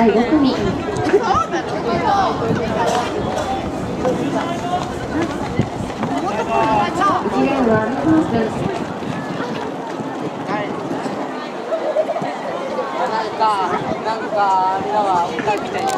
第5組。1レーンはフー君。 なんかあれだわ、歌みたいな。